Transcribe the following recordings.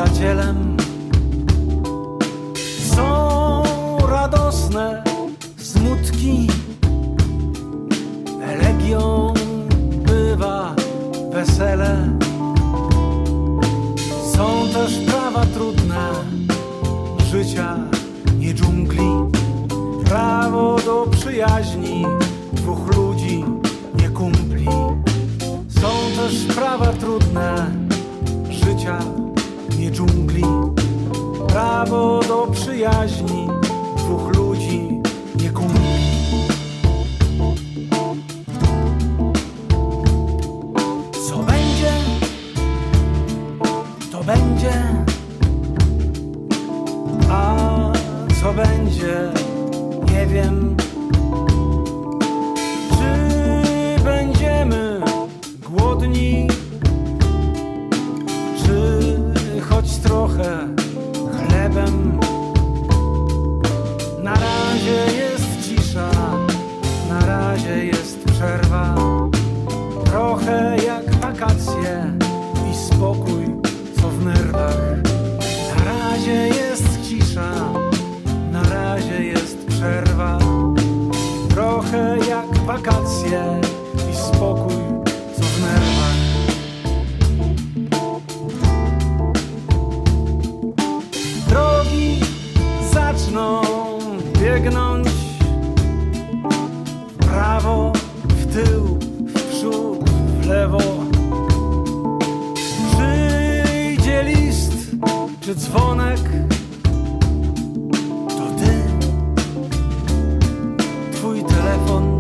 przyjacielem. Są radosne smutki, elegią bywa wesele. Są też prawa trudne życia, nie dżungli. Prawo do przyjaźni dwóch ludzi, nie kumpli. Są też prawa trudne życia, nie dżungli. Prawo do przyjaźni dwóch ludzi, nie kumpli. Co będzie, to będzie. A co będzie, nie wiem. Czy będziemy głodni, czy choć trochę chlebem. Na razie jest cisza, na razie jest przerwa. Trochę jak wakacje i spokój, co w nerwach. Na razie jest cisza, na razie jest przerwa. Trochę jak wakacje i spokój, co w nerwach. Drogi zaczną biegnąć w prawo, w tył, w przód, w lewo. Przyjdzie list czy dzwonek, to ty, twój telefon.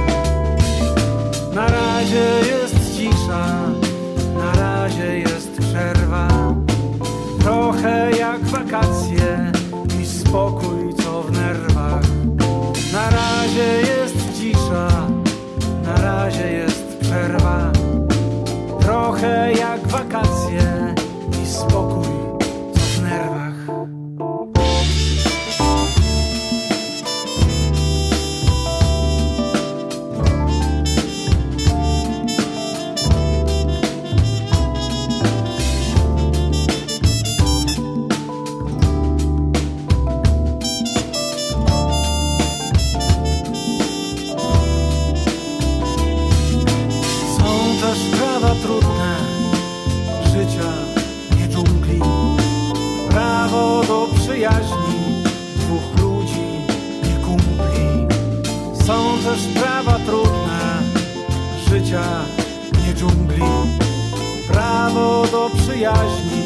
Na razie jest cisza, na razie jest przerwa. Trochę jak wakacje i spokój, co w nerwach. Na razie jest cisza, na razie jest przerwa. Trochę jak wakacje i spokój, co w nerwach. Trudne życia, nie dżungli. Prawo do przyjaźni dwóch ludzi, nie kumpli. Są też prawa trudne życia, nie dżungli. Prawo do przyjaźni